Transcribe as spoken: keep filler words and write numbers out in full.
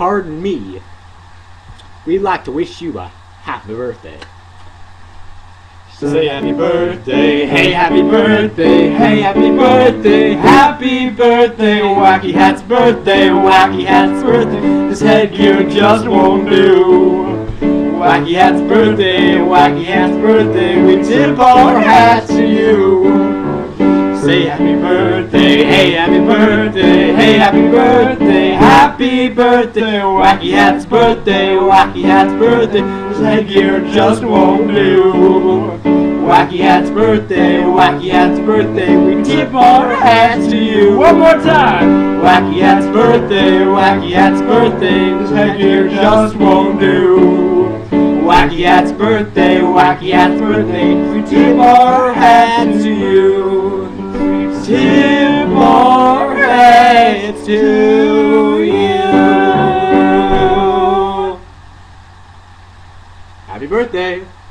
pardon me, we'd like to wish you a happy birthday. Say happy birthday, hey happy birthday, hey happy birthday, happy birthday, Wacky Hat's birthday, Wacky Hat's birthday, this headgear just won't do. Wacky Hat's birthday, Wacky Hat's birthday, we tip our hat to you. Say happy birthday, hey happy birthday, hey happy birthday, happy birthday, Wacky Hat's birthday, Wacky Hat's birthday, this headgear just won't do. Wacky Hat's birthday, Wacky Hat's birthday, we tip our hats to you. One more time! Wacky Hat's birthday, Wacky Hat's birthday, this headgear just won't do. Wacky Hat's birthday, Wacky Hat's birthday, we tip our hats to you. Tip our hats to you. Happy birthday!